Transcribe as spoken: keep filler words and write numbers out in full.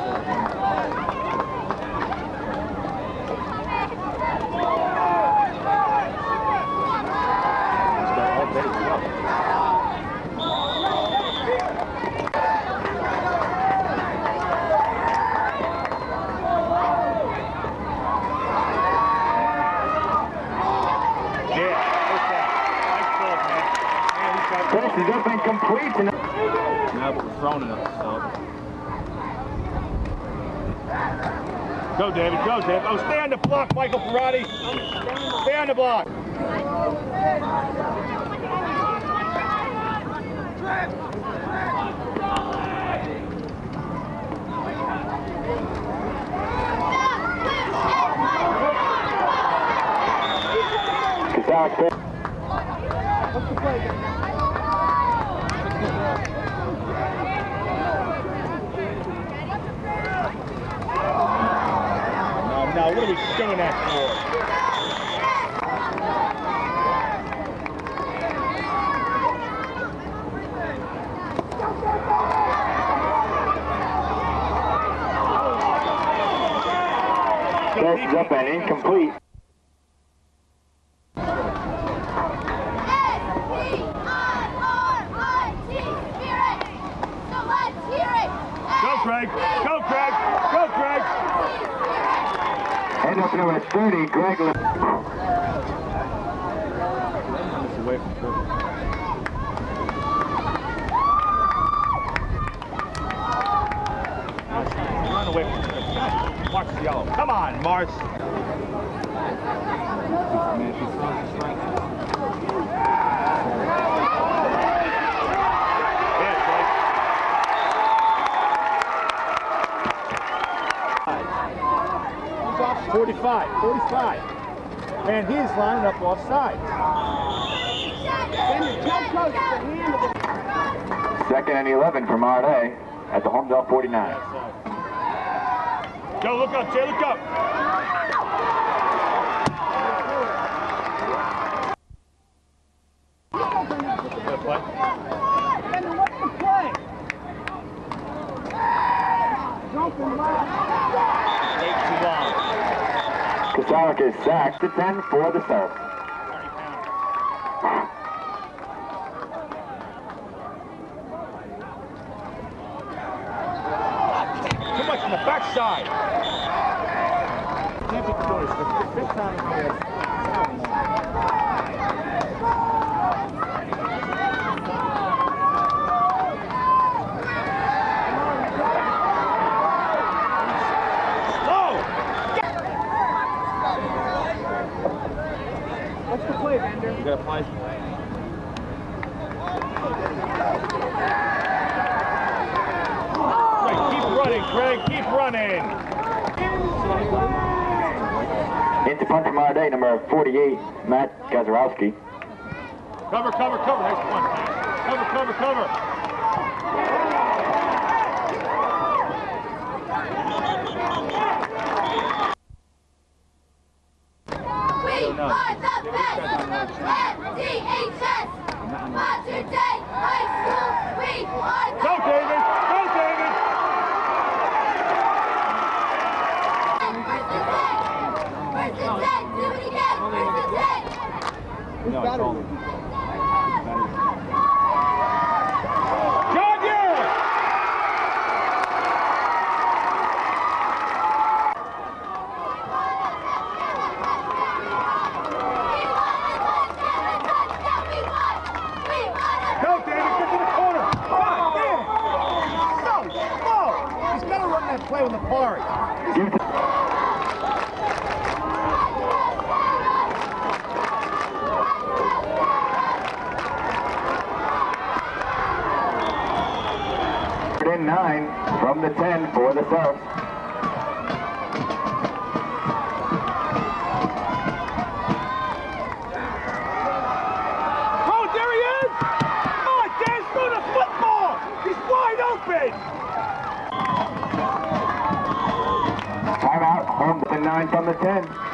Finishes up and completes. No, but we're throwing it up, so. Go, David, go, David. Oh, stay on the block, Michael Parati. Stay on the block. What's the play? No, no, what are we doing that for? Passes up and incomplete. Go, Craig! Go, Craig! Go, Craig! End up number thirty, Greg. Away from Craig. Run away from Craig. Watch the yellow. Come on, Mars. forty-five, forty-five. And he's lining up off sides. Second and eleven for Marday at the Holmdel forty-nine. Go, look up, Jay, look up. Good play. What's the play? Jumping left. Eight too long. Kasarek is sacked to ten for the serve. Too much from the backside. Can't be close. The fifth time here. What's the play, Bender? You gotta play. Craig, keep running, Craig, keep running. Into punt from Marday, number forty-eight, Matt Gazarowski. Cover, cover, cover. Nice punt. Cover, cover, cover. We are the best of the M D H S. Modern Day High School. We are the Go, David. Go, David. First and ten. Do it again. First and ten. No, it's all. John, yeah! Go, David, get to the corner. God damn. So slow. He's got to run that play with the parry. Nine from the ten for the serve. Oh, there he is! Oh, Dan, throw the football! He's wide open! Timeout, home to the nine from the ten.